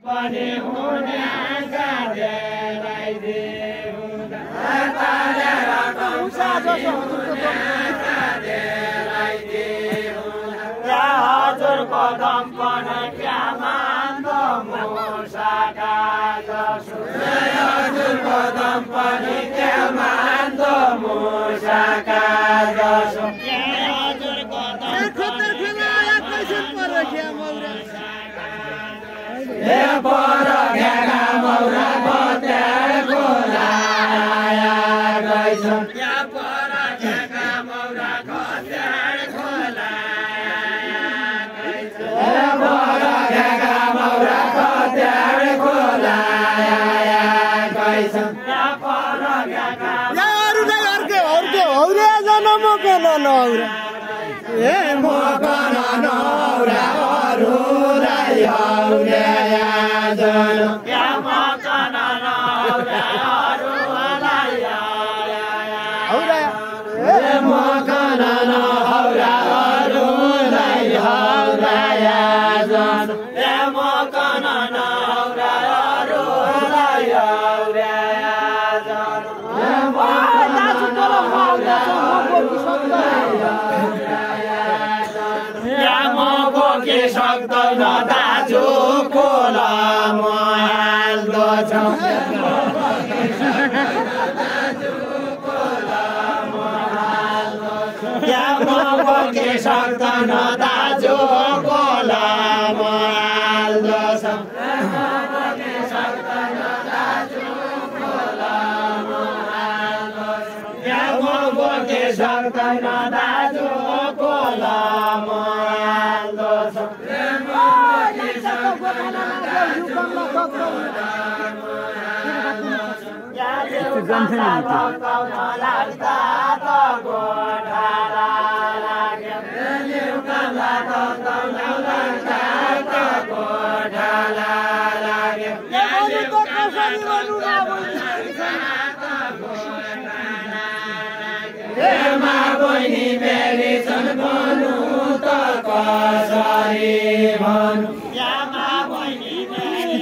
पनि हुने कार्यलाई देउदा तारेर कौसा जसो कार्यलाई देउदा हजुरको दम्पन क्या मान्दो मुसाका जसो हजुरको दम्पन क्या मान्दो मुसाका जसो हजुरको दम्पन ए पर घ्यागा मौरा खोतेडको लाया गइछन् या पर घ्यागा मौरा खोतेडको लाया गइछन् ए पर घ्यागा मौरा खोतेडको लाया गइछन् या पर घ्यागा या अरुले अर्के हौरे जनम केन नौरा ए मकन नौरा अरुलाई हौरे सक्दैन दाजु कोला महाल्दो छ के सक्दैन दाजु कोला महाल्दो छ के सक्दैन दाजु कोला महाल्दो छ बहिनी मेरी छन् भनु त कसरी भनु बहिनी मेरी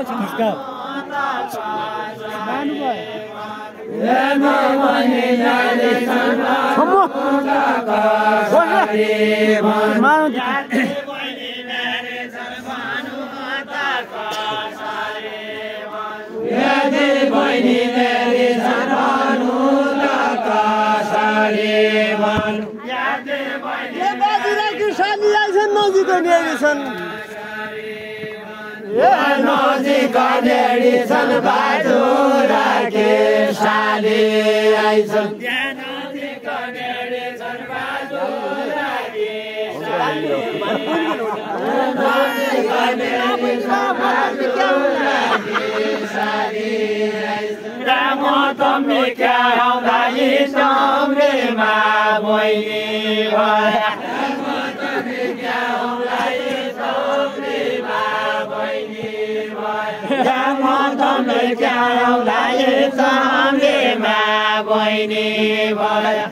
नजिक नेडी छन् बाजुरा के साली आइछन् नजिक नेडी छन् बाजुरा के साली नजिक नेडी छन् बाजुरा के साली राम तम्मी क्या आउँदा यी सम्रेमा बहिनी भया क्या आउँदा सँगैमा बहिनी भया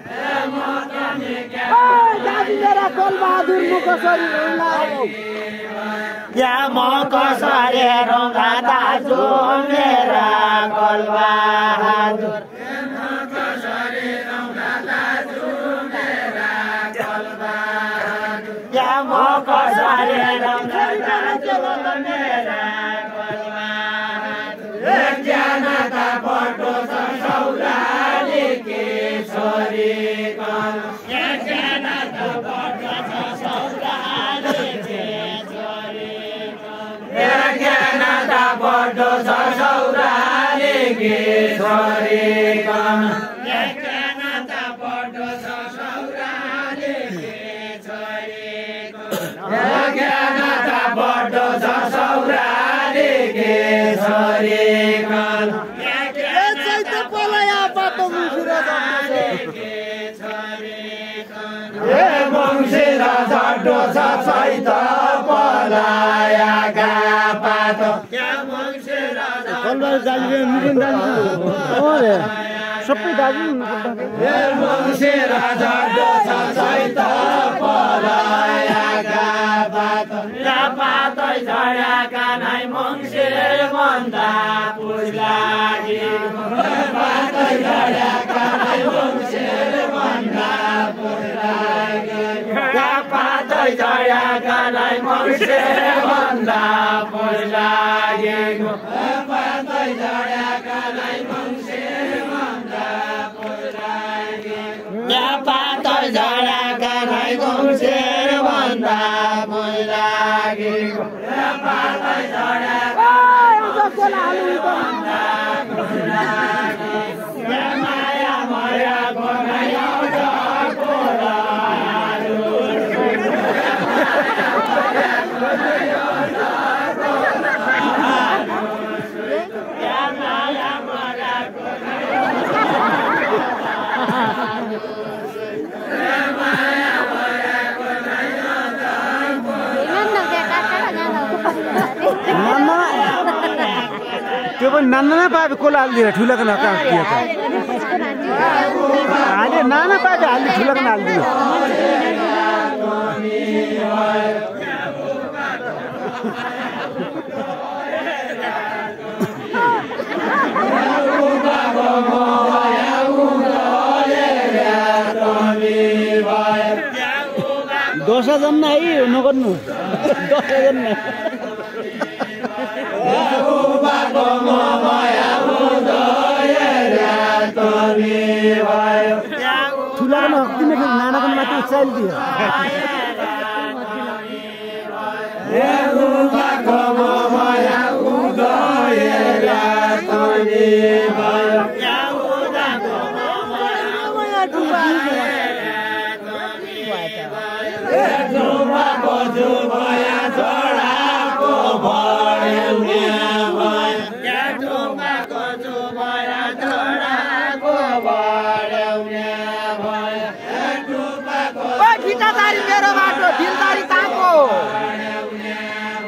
या म कसरी रौँदा दाजु मेरा कलबहादुर या म कसरी रौँदा दाजु मेरा जनता पटो छ सौराली के छोरी जनता पटो छ सौराली के छोरी जनता पटो छ सौराली के छोरी जनता पटो छ सौराली के छोरी जनता पटो छ सौराली के छोरी मङ्सिरा झड्डो छ छैत पलायाका पात सबै दाजु मङ्सिरा झड्डो छ छैत पलायाका पात पातै झड्याका नै मङ्सिर भन्दा पुस लागेको पातै झड्याका नै मङ्सिर भन्दा पुस लागेको पातै झड्याका नै मङ्सिर भन्दा पुस लागेको पातै झड्याका नै मङ्सिर भन्दा पुस लागेको पातै झड्याका नै मङ्सिर भन्दा पुस लागेको पातै झड्याका माया मर्याको नै आउँछ त्यो पनि नाना पापी कसले हालिदिएर ठुलोको नकाटिदियो त हाले नाना पापी हाल्ने ठुलोको हालिदियो दोसा जन्ना है नगर्नु दोसा जन्ना ठुलाको नकिने फेरि नानाको माथि उचाइल दियो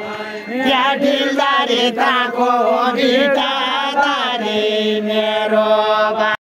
दिलदारी ताको भिटादारी मेरो